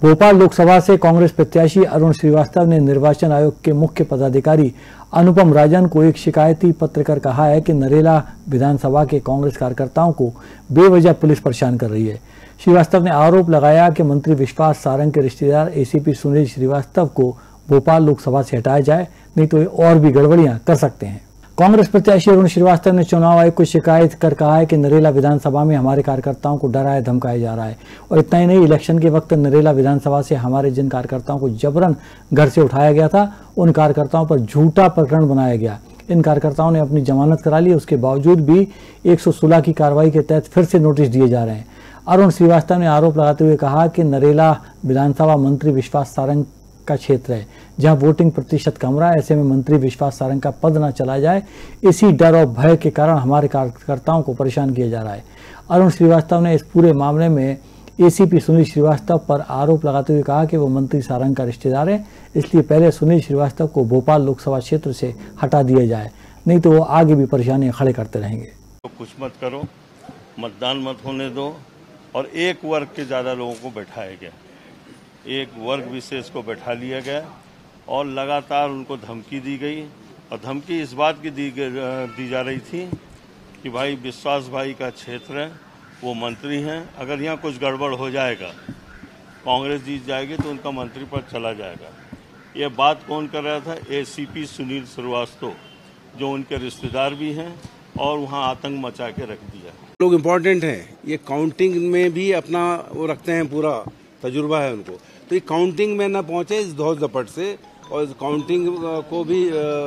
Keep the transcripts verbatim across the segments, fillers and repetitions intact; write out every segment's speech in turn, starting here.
भोपाल लोकसभा से कांग्रेस प्रत्याशी अरुण श्रीवास्तव ने निर्वाचन आयोग के मुख्य पदाधिकारी अनुपम राजन को एक शिकायती पत्र कर कहा है कि नरेला विधानसभा के कांग्रेस कार्यकर्ताओं को बेवजह पुलिस परेशान कर रही है। श्रीवास्तव ने आरोप लगाया कि मंत्री विश्वास सारंग के रिश्तेदार एसीपी सुनील श्रीवास्तव को भोपाल लोकसभा से हटाया जाए, नहीं तो और भी गड़बड़ियां कर सकते हैं। कांग्रेस प्रत्याशी अरुण श्रीवास्तव ने चुनाव आयोग को शिकायत कर कहा है कि नरेला विधानसभा में हमारे कार्यकर्ताओं को डराया धमकाया जा रहा है और इतना ही नहीं, इलेक्शन के वक्त नरेला विधानसभा से हमारे जिन कार्यकर्ताओं को जबरन घर से उठाया गया था, उन कार्यकर्ताओं पर झूठा प्रकरण बनाया गया। इन कार्यकर्ताओं ने अपनी जमानत करा ली, उसके बावजूद भी एक सौ सोलह की कार्रवाई के तहत फिर से नोटिस दिए जा रहे हैं। अरुण श्रीवास्तव ने आरोप लगाते हुए कहा कि नरेला विधानसभा मंत्री विश्वास सारंग का क्षेत्र है, जहां वोटिंग प्रतिशत कम रहा है। ऐसे में मंत्री विश्वास सारंग का पद न चला जाए, इसी डर और भय के कारण हमारे कार्यकर्ताओं को परेशान किया जा रहा है। अरुण श्रीवास्तव ने इस पूरे मामले में एसीपी सुनील श्रीवास्तव पर आरोप लगाते हुए कहा कि वो मंत्री सारंग का रिश्तेदार है, इसलिए पहले सुनील श्रीवास्तव को भोपाल लोकसभा क्षेत्र से हटा दिया जाए, नहीं तो वो आगे भी परेशानियां खड़े करते रहेंगे। तो कुछ मत करो, मतदान मत होने दो, और एक वर्ग के ज़्यादा लोगों को बैठाया गया, एक वर्ग विशेष को बैठा लिया गया और लगातार उनको धमकी दी गई। और धमकी इस बात की दी, दी जा रही थी कि भाई विश्वास भाई का क्षेत्र है, वो मंत्री हैं, अगर यहाँ कुछ गड़बड़ हो जाएगा, कांग्रेस जीत जाएगी तो उनका मंत्री पद चला जाएगा। ये बात कौन कर रहा था? एसीपी सुनील श्रीवास्तव, जो उनके रिश्तेदार भी हैं, और वहाँ आतंक मचा के रख दिया। लोग इम्पोर्टेंट हैं, ये काउंटिंग में भी अपना वो रखते हैं, पूरा तजुर्बा है उनको, तो ये काउंटिंग में न पहुंचे इस धौस दपट से, और इस काउंटिंग को भी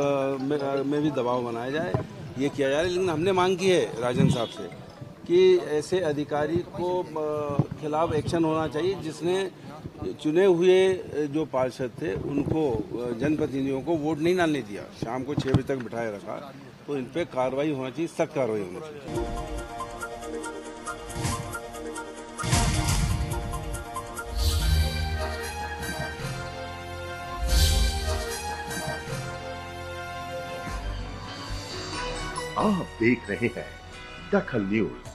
आ, में भी दबाव बनाया जाए, ये किया जा रहा है। लेकिन हमने मांग की है राजन साहब से कि ऐसे अधिकारी को खिलाफ एक्शन होना चाहिए, जिसने चुने हुए जो पार्षद थे उनको, जनप्रतिनिधियों को वोट नहीं डालने दिया, शाम को छः बजे तक बिठाए रखा, तो इन पर कार्रवाई होना चाहिए, सख्त कार्रवाई होनी चाहिए। आप देख रहे हैं दखल न्यूज।